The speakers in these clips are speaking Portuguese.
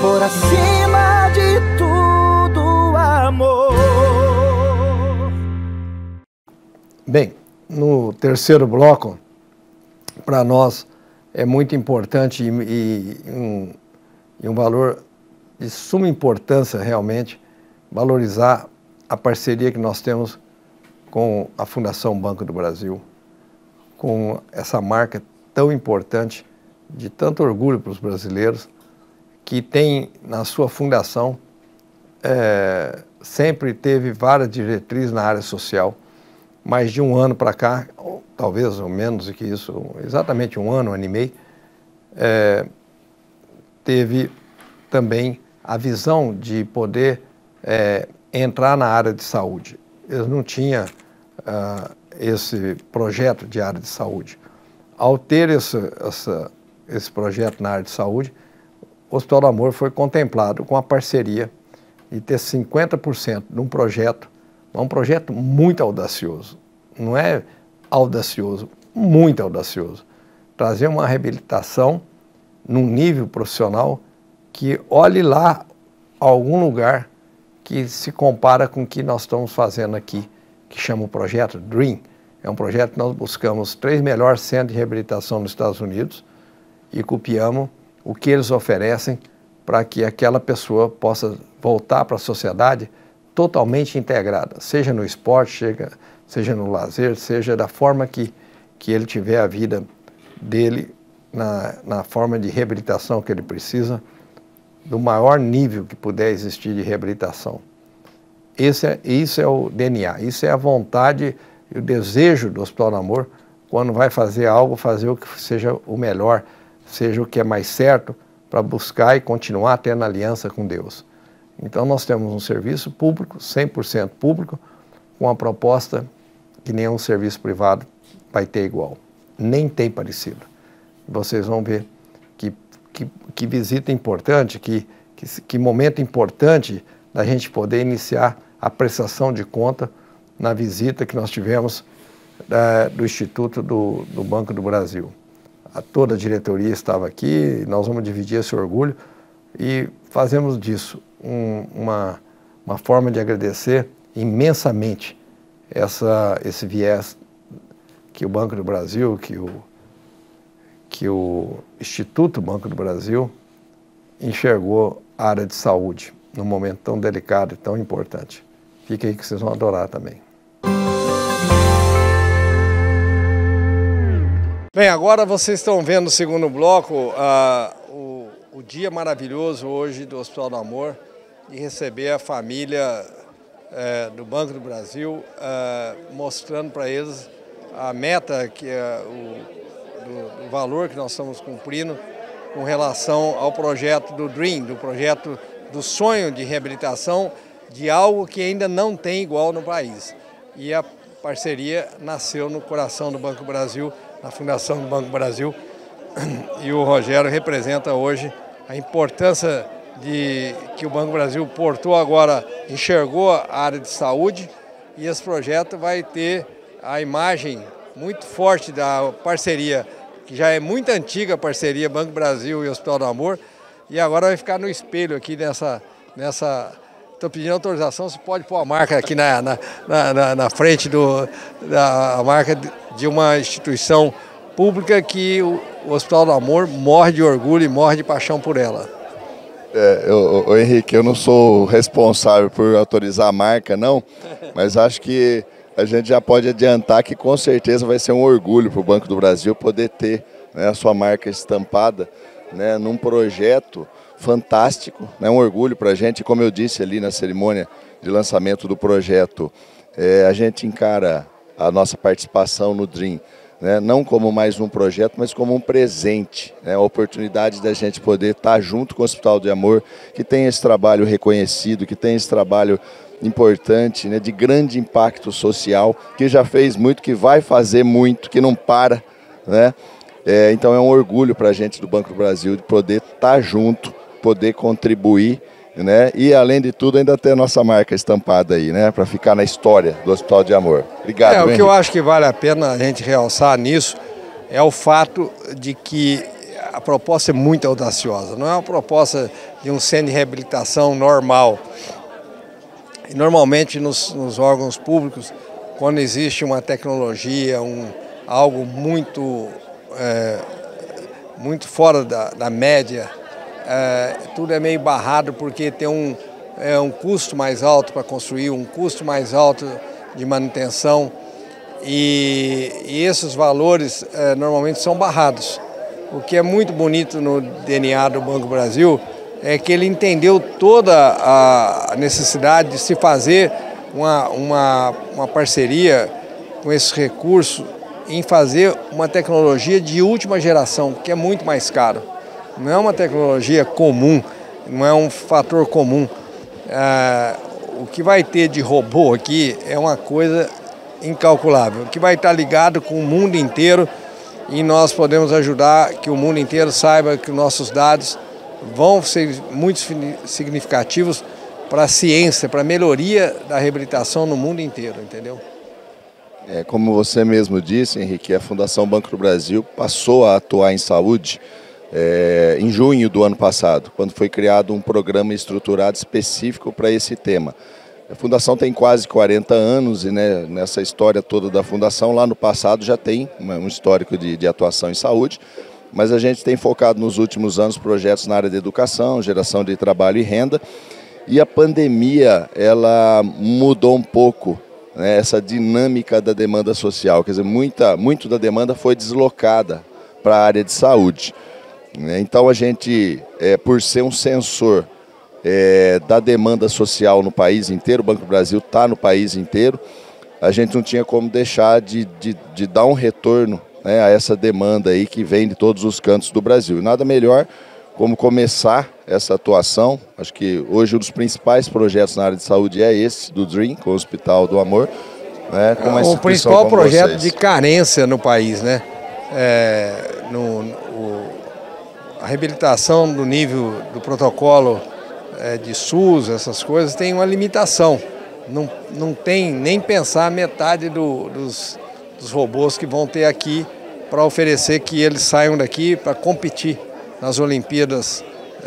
por acima de tudo, amor. Bem, no terceiro bloco, para nós é muito importante e um valor de suma importância realmente valorizar a parceria que nós temos com a Fundação Banco do Brasil, com essa marca tão importante, de tanto orgulho para os brasileiros, que tem na sua fundação, sempre teve várias diretrizes na área social. Mais de um ano para cá, ou talvez ou menos do que isso, exatamente um ano e meio, teve também a visão de poder entrar na área de saúde. Eles não tinham esse projeto de área de saúde. Ao ter esse projeto na área de saúde, o Hospital do Amor foi contemplado com a parceria de ter 50% de um projeto muito audacioso. Não é audacioso, muito audacioso. Trazer uma reabilitação num nível profissional que olhe lá algum lugar que se compara com o que nós estamos fazendo aqui, que chama o projeto DREAM. É um projeto que nós buscamos 3 melhores centros de reabilitação nos Estados Unidos e copiamos o que eles oferecem para que aquela pessoa possa voltar para a sociedade totalmente integrada, seja no esporte, seja no lazer, seja da forma que ele tiver a vida dele, na forma de reabilitação que ele precisa, do maior nível que puder existir de reabilitação. Isso é o DNA, isso é a vontade e o desejo do Hospital do Amor, quando vai fazer algo, fazer o que seja o melhor, seja o que é mais certo, para buscar e continuar tendo aliança com Deus. Então nós temos um serviço público, 100% público, com uma proposta que nenhum serviço privado vai ter igual, nem tem parecido. Vocês vão ver que visita importante, que momento importante da gente poder iniciar a prestação de conta na visita que nós tivemos do Instituto do Banco do Brasil. Toda a diretoria estava aqui, nós vamos dividir esse orgulho e fazemos disso uma forma de agradecer imensamente esse viés que o Banco do Brasil, que o Instituto Banco do Brasil enxergou a área de saúde num momento tão delicado e tão importante. Fica aí que vocês vão adorar também. Bem, agora vocês estão vendo no segundo bloco o dia maravilhoso hoje do Hospital do Amor de receber a família do Banco do Brasil, mostrando para eles a meta, que é do valor que nós estamos cumprindo com relação ao projeto do DREAM, do projeto do sonho de reabilitação de algo que ainda não tem igual no país. E a parceria nasceu no coração do Banco do Brasil, na Fundação do Banco do Brasil, e o Rogério representa hoje a importância que o Banco do Brasil portou agora, enxergou a área de saúde, e esse projeto vai ter a imagem muito forte da parceria, que já é muito antiga a parceria Banco do Brasil e Hospital do Amor, e agora vai ficar no espelho aqui nessa. Estou pedindo autorização, se pode pôr a marca aqui na frente da marca de uma instituição pública que o Hospital do Amor morre de orgulho e morre de paixão por ela. Henrique, eu não sou responsável por autorizar a marca, não, mas acho que a gente já pode adiantar que com certeza vai ser um orgulho para o Banco do Brasil poder ter, né, a sua marca estampada, né, num projeto fantástico, né, um orgulho para a gente. Como eu disse ali na cerimônia de lançamento do projeto, a gente encara a nossa participação no DREAM, né, não como mais um projeto, mas como um presente, né, a oportunidade da gente poder estar junto com o Hospital do Amor, que tem esse trabalho reconhecido, que tem esse trabalho importante, né, de grande impacto social, que já fez muito, que vai fazer muito, que não para, né? Então é um orgulho para a gente do Banco do Brasil de poder estar junto, poder contribuir, né? E além de tudo ainda ter a nossa marca estampada aí, né? Para ficar na história do Hospital de Amor. Obrigado. O que eu acho que vale a pena a gente realçar nisso é o fato de que a proposta é muito audaciosa, não é uma proposta de um centro de reabilitação normal. E normalmente nos órgãos públicos, quando existe uma tecnologia, algo muito fora da média, tudo é meio barrado porque tem um custo mais alto para construir, um custo mais alto de manutenção e esses valores normalmente são barrados. O que é muito bonito no DNA do Banco do Brasil é que ele entendeu toda a necessidade de se fazer uma parceria com esse recurso em fazer uma tecnologia de última geração, que é muito mais caro. Não é uma tecnologia comum, não é um fator comum. O que vai ter de robô aqui é uma coisa incalculável, que vai estar ligado com o mundo inteiro e nós podemos ajudar que o mundo inteiro saiba que nossos dados vão ser muito significativos para a ciência, para a melhoria da reabilitação no mundo inteiro, entendeu? Como você mesmo disse, Henrique, a Fundação Banco do Brasil passou a atuar em saúde em junho do ano passado, quando foi criado um programa estruturado específico para esse tema. A Fundação tem quase 40 anos e nessa história toda da Fundação, lá no passado já tem um histórico de atuação em saúde, mas a gente tem focado nos últimos anos projetos na área de educação, geração de trabalho e renda, e a pandemia ela mudou um pouco essa dinâmica da demanda social, quer dizer, muito da demanda foi deslocada para a área de saúde. Então a gente, por ser um sensor da demanda social no país inteiro, o Banco do Brasil está no país inteiro, a gente não tinha como deixar de dar um retorno a essa demanda aí que vem de todos os cantos do Brasil. E nada melhor como começar essa atuação. Acho que hoje um dos principais projetos na área de saúde é esse, do DREAM, com o Hospital do Amor. Com o principal projeto de carência no país, né? A reabilitação do nível do protocolo de SUS, essas coisas, tem uma limitação. Não tem nem pensar metade dos robôs que vão ter aqui para oferecer que eles saiam daqui para competir nas Olimpíadas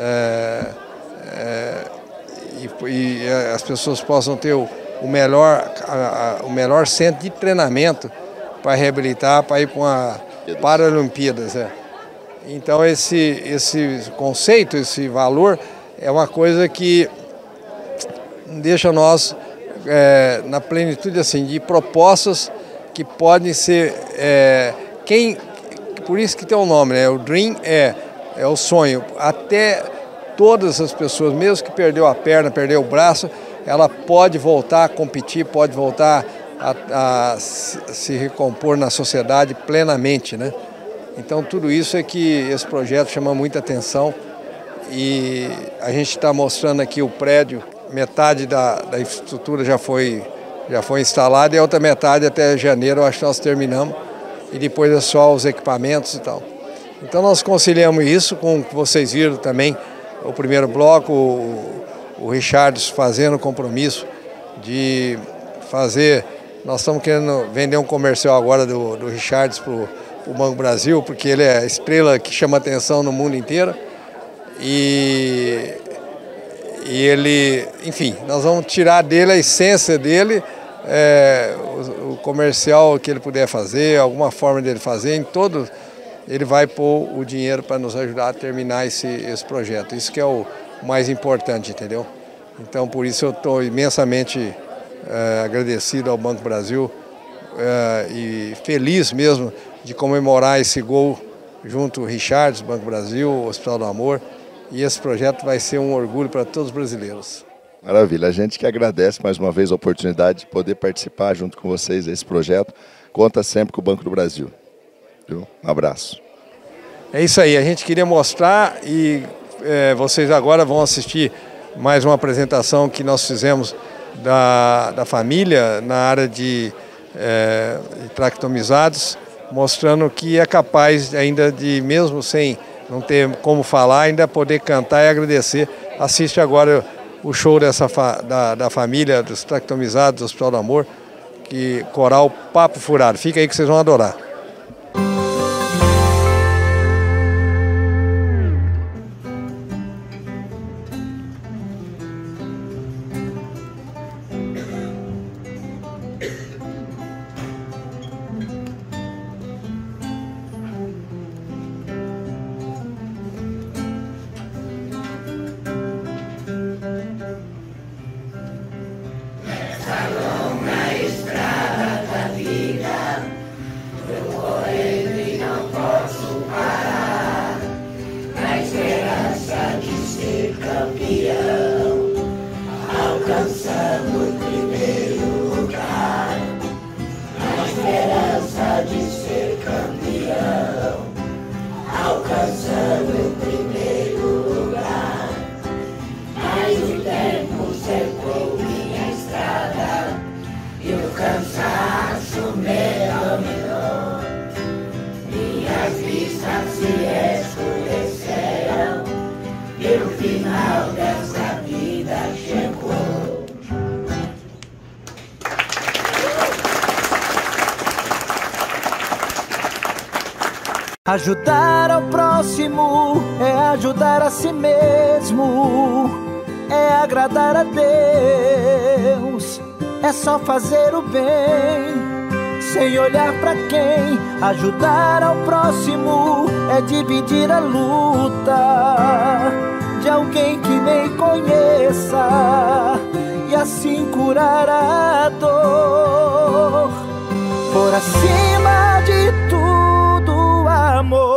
e as pessoas possam ter o melhor centro de treinamento para reabilitar, para ir para Paralimpíadas. Então esse conceito, esse valor é uma coisa que deixa nós na plenitude assim, de propostas que podem ser... por isso que tem o nome, né? O DREAM é o sonho. Até todas as pessoas, mesmo que perdeu a perna, perdeu o braço, ela pode voltar a competir, pode voltar a se recompor na sociedade plenamente, né? Então tudo isso é que esse projeto chama muita atenção e a gente está mostrando aqui o prédio, metade da infraestrutura já foi instalada e a outra metade até janeiro acho que nós terminamos e depois é só os equipamentos e tal. Então nós conciliamos isso com o que vocês viram também, o primeiro bloco, o Richard fazendo o compromisso de fazer, nós estamos querendo vender um comercial agora do Richard para o Banco Brasil, porque ele é a estrela que chama atenção no mundo inteiro e ele, enfim, nós vamos tirar dele a essência dele, o comercial que ele puder fazer, alguma forma dele fazer, em todo ele vai pôr o dinheiro para nos ajudar a terminar esse projeto. Isso que é o mais importante, entendeu? Então, por isso eu estou imensamente agradecido ao Banco Brasil e feliz mesmo de comemorar esse gol junto ao Richard, Banco Brasil, o Hospital do Amor, e esse projeto vai ser um orgulho para todos os brasileiros. Maravilha, a gente que agradece mais uma vez a oportunidade de poder participar junto com vocês desse projeto. Conta sempre com o Banco do Brasil. Viu? Um abraço. É isso aí, a gente queria mostrar e vocês agora vão assistir mais uma apresentação que nós fizemos da família na área de traqueotomizados, mostrando que é capaz ainda de, mesmo sem não ter como falar, ainda poder cantar e agradecer. Assiste agora o show da família dos traqueotomizados do Hospital do Amor, que coral Papo Furado. Fica aí que vocês vão adorar. esperança de ser campeão, alcançando o primeiro lugar. Mas o tempo secou minha estrada e o cansaço me dominou. Minhas vistas se escureceram e o final dessa vida chegou. Ajudar ao próximo é ajudar a si mesmo, é agradar a Deus, é só fazer o bem, sem olhar pra quem. Ajudar ao próximo é dividir a luta de alguém que nem conheça e assim curar a dor. Por acima de tudo, amor.